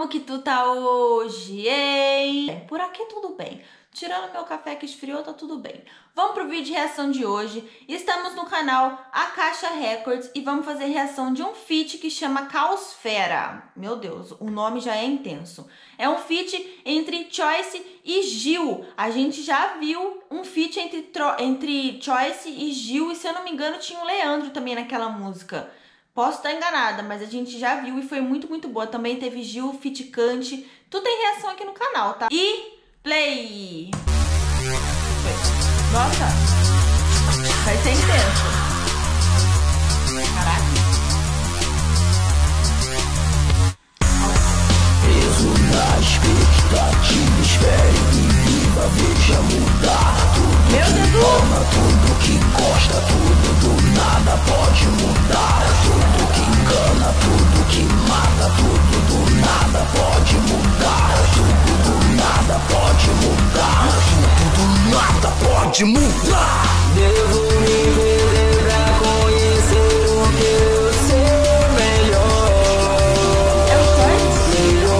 que tu tá hoje, hein? Por aqui tudo bem. Tirando meu café que esfriou, tá tudo bem. Vamos pro vídeo de reação de hoje. Estamos no canal Akasha Records e vamos fazer reação de um feat que chama Caosfera. Meu Deus, o nome já é intenso. É um feat entre Choice e Gil. A gente já viu um feat entre Choice e Gil e, se eu não me engano, tinha o Leandro também naquela música. Posso estar enganada, mas a gente já viu e foi muito, muito boa. Também teve Gil, feat Kant. Tu tem reação aqui no canal, tá? E play! Nossa! Vai ser intenso. Caraca! Preso na expectativa, espere e viva, veja mudar tudo. Meu Deus! Ama tudo que gosta, tudo do nada pode mudar. Tudo que engana, tudo que mata, tudo do nada pode mudar. Tudo do nada pode mudar. Tudo do nada pode mudar. Devo me ver pra conhecer o que eu sei melhor. É o Choice?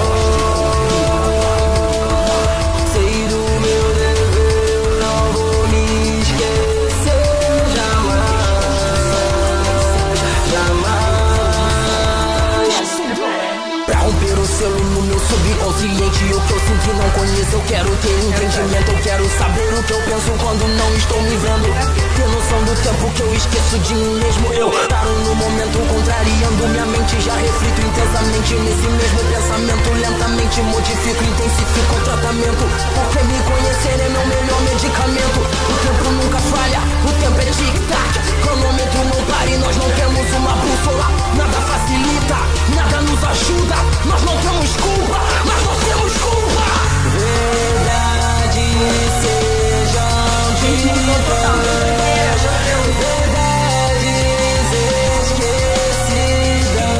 Sei do meu dever, eu não vou me esquecer jamais. Pra romper o selo no meu subconsciente, o que eu sinto e não conheço, eu quero ter entendimento. Eu quero saber o que eu penso quando não estou me vendo. Ter noção do tempo que eu esqueço de mim mesmo. Eu paro no momento contrariando minha mente, já reflito intensamente nesse mesmo pensamento. Lentamente modifico, intensifico o tratamento, porque me conhecer é meu melhor medicamento. O tempo nunca falha, o tempo é tic-tac. Cronômetro não para e nós não temos uma bússola. Nada facilita, nada nos ajuda. Nós não temos culpa, mas nós temos culpa. Verdade sejam ditas, verdades esquecidas.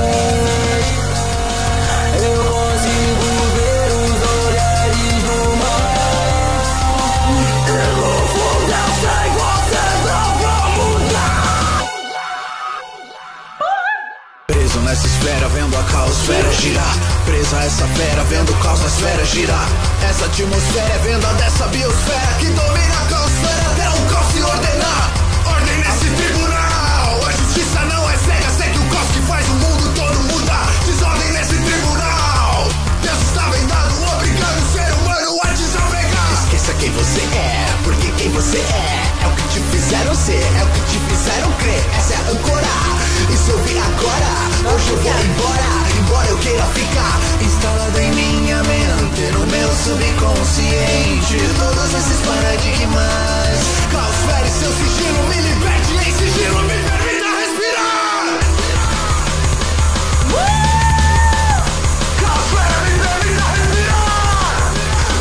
Eu consigo ver os olhares do mar. Eu não vou deixar e vocês não vão mudar. Preso nessa esfera, vendo a caosfera girar. Presa a essa fera, vendo o caos nas esfera girar. Essa atmosfera é venda dessa biosfera que domina a caosfera até o caos se ordenar. Ordem nesse tribunal. A justiça não é cega, sei que o caos que faz o mundo todo mudar. Desordem nesse tribunal. Deus está vendado, obrigando o ser humano a desapegar. Esqueça quem você é, porque quem você é o que te fizeram ser, é o que te fizeram crer. Essa é a âncora, isso eu vi agora. Hoje eu vou embora eu queira ficar instalado em minha mente, no meu subconsciente. Todos esses paradigmas. Caosfera e seu sigilo me liberte, em sigilo me permita respirar. Caosfera me permita respirar.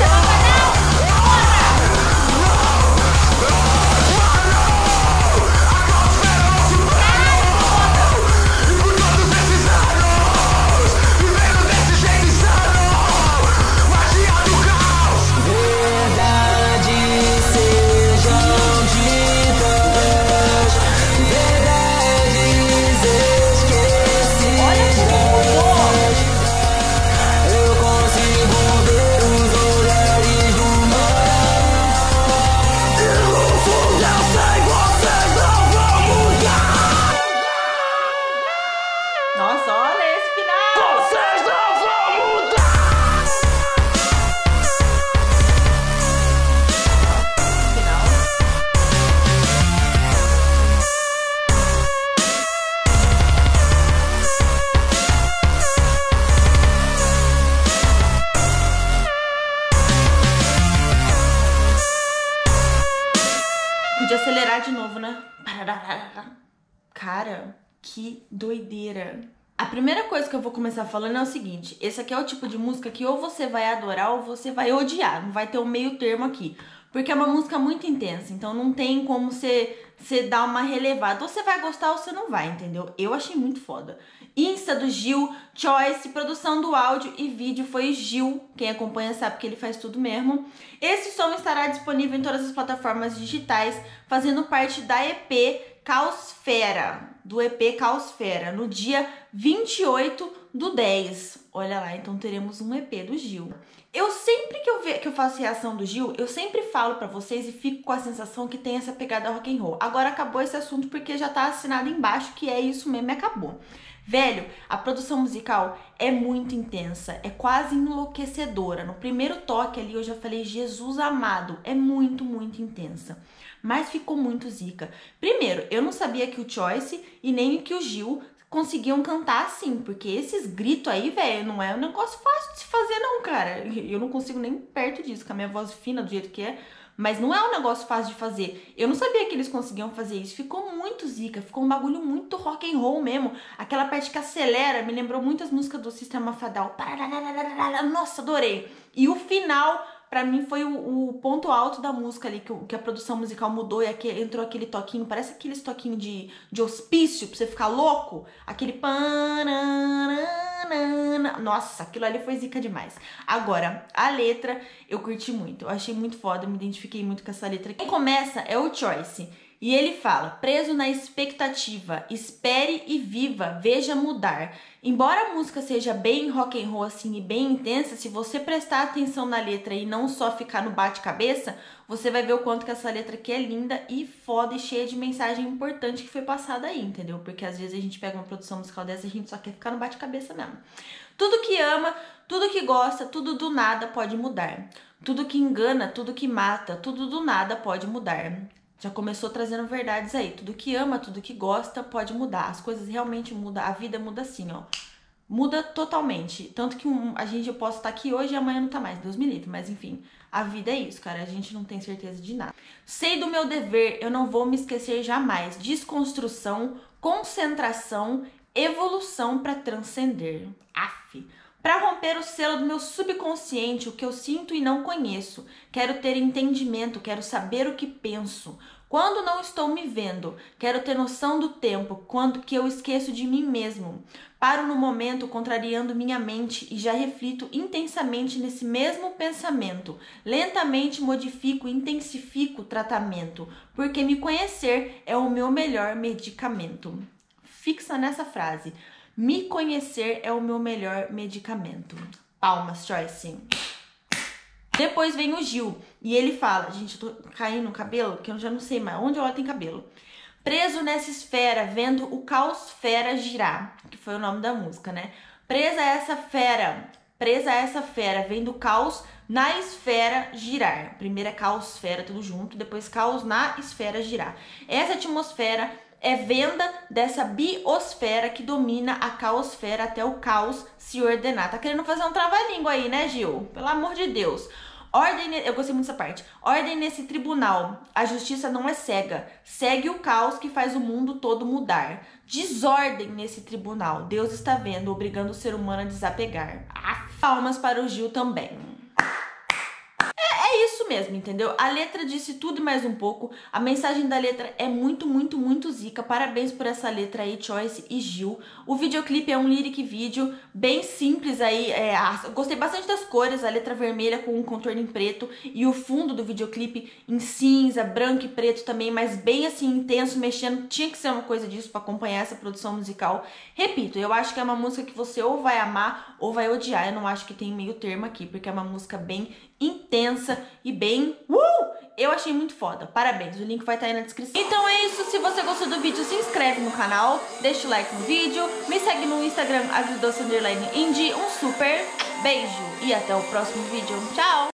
Nossa, olha esse final! Vocês não vão mudar! Final. Podia acelerar de novo, né? Cara, que doideira. A primeira coisa que eu vou começar falando é o seguinte: esse aqui é o tipo de música que ou você vai adorar ou você vai odiar. Não vai ter um meio termo aqui. Porque é uma música muito intensa, então não tem como você dar uma relevada. Ou você vai gostar ou você não vai, entendeu? Eu achei muito foda. Insta do Gil, Choice, produção do áudio e vídeo foi Gil. Quem acompanha sabe que ele faz tudo mesmo. Esse som estará disponível em todas as plataformas digitais, fazendo parte da EP Caosfera, no dia 28/10. Olha lá, então teremos um EP do Gil. Eu sempre que eu faço reação do Gil, eu sempre falo pra vocês e fico com a sensação que tem essa pegada rock and roll. Agora acabou esse assunto porque já tá assinado embaixo que é isso mesmo e acabou. Velho, a produção musical é muito intensa, é quase enlouquecedora. No primeiro toque ali eu já falei, Jesus amado, é muito, muito intensa. Mas ficou muito zica. Primeiro, eu não sabia que o Choice e nem que o Gil conseguiam cantar assim, porque esses gritos aí, velho, não é um negócio fácil de se fazer não, cara. Eu não consigo nem perto disso, com a minha voz fina do jeito que é. Mas não é um negócio fácil de fazer. Eu não sabia que eles conseguiam fazer isso. Ficou muito zica, ficou um bagulho muito rock and roll mesmo. Aquela parte que acelera, me lembrou muitas músicas do Sistema Fadal. Nossa, adorei. E o final, pra mim, foi o ponto alto da música ali, que a produção musical mudou e aqui entrou aquele toquinho, parece aqueles toquinhos de hospício, pra você ficar louco. Aquele nossa, aquilo ali foi zica demais. Agora, a letra eu curti muito, eu achei muito foda, eu me identifiquei muito com essa letra. Quem começa é o Choice. E ele fala, preso na expectativa, espere e viva, veja mudar. Embora a música seja bem rock and roll assim e bem intensa, se você prestar atenção na letra e não só ficar no bate-cabeça, você vai ver o quanto que essa letra aqui é linda e foda e cheia de mensagem importante que foi passada aí, entendeu? Porque às vezes a gente pega uma produção musical dessa e a gente só quer ficar no bate-cabeça mesmo. Tudo que ama, tudo que gosta, tudo do nada pode mudar. Tudo que engana, tudo que mata, tudo do nada pode mudar. Já começou trazendo verdades aí. Tudo que ama, tudo que gosta pode mudar. As coisas realmente mudam. A vida muda assim, ó. Muda totalmente. Tanto que eu posso estar aqui hoje e amanhã não tá mais. Deus me livre. Mas enfim, a vida é isso, cara. A gente não tem certeza de nada. Sei do meu dever, eu não vou me esquecer jamais. Desconstrução, concentração, evolução pra transcender. Aff. Para romper o selo do meu subconsciente, o que eu sinto e não conheço. Quero ter entendimento, quero saber o que penso. Quando não estou me vendo, quero ter noção do tempo, quando que eu esqueço de mim mesmo. Paro no momento contrariando minha mente e já reflito intensamente nesse mesmo pensamento. Lentamente modifico e intensifico o tratamento, porque me conhecer é o meu melhor medicamento. Fixa nessa frase. Me conhecer é o meu melhor medicamento. Palmas, Choice. Depois vem o Gil e ele fala, gente, eu tô caindo no cabelo, que eu já não sei mais onde ela tem cabelo. Preso nessa esfera, vendo o caos fera girar, que foi o nome da música, né? Presa a essa fera, vendo o caos na esfera girar. Primeiro é caos fera, tudo junto, depois caos na esfera girar. Essa atmosfera é venda dessa biosfera que domina a caosfera até o caos se ordenar. Tá querendo fazer um trava-língua aí, né, Gil? Pelo amor de Deus. Eu gostei muito dessa parte. Ordem nesse tribunal. A justiça não é cega. Segue o caos que faz o mundo todo mudar. Desordem nesse tribunal. Deus está vendo, obrigando o ser humano a desapegar. Palmas para o Gil também. É isso mesmo, entendeu? A letra disse tudo e mais um pouco. A mensagem da letra é muito, muito, muito zica. Parabéns por essa letra aí, Choice e Gil. O videoclipe é um lyric vídeo bem simples aí. Gostei bastante das cores, a letra vermelha com um contorno em preto e o fundo do videoclipe em cinza, branco e preto também, mas bem assim, intenso, mexendo. Tinha que ser uma coisa disso pra acompanhar essa produção musical. Repito, eu acho que é uma música que você ou vai amar ou vai odiar. Eu não acho que tem meio termo aqui, porque é uma música bem intensa e bem... Eu achei muito foda. Parabéns, o link vai estar aí na descrição. Então é isso, se você gostou do vídeo, se inscreve no canal, deixa o like no vídeo, me segue no Instagram, agridoce_indie. Um super beijo e até o próximo vídeo. Tchau!